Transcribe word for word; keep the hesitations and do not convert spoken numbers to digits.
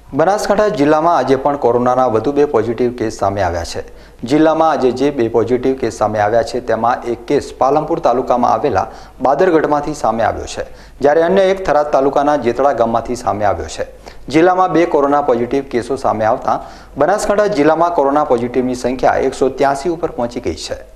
બનાસકાંઠા જિલ્લામાં આજે પણ કોરોનાના વધુ બે પોઝિટિવ કેસ સામે આવ્યા છે। જિલ્લામાં આજે જે બે પોઝિટિવ કેસ સામે આવ્યા છે તેમાં એક કેસ પાલનપુર તાલુકામાં આવેલા બાદરગઢમાંથી સામે આવ્યો છે, જ્યારે અન્ય એક થરાદ તાલુકાના જેતળા ગામમાંથી સામે આવ્યો છે। જિલ્લામાં બે કોરોના પોઝિટિવ કેસો સામે આવતા બનાસકાંઠા જિલ્લામાં કોરોના પોઝિટિવની સંખ્યા એકસો ત્યાસી ઉપર પહોંચી ગઈ છે।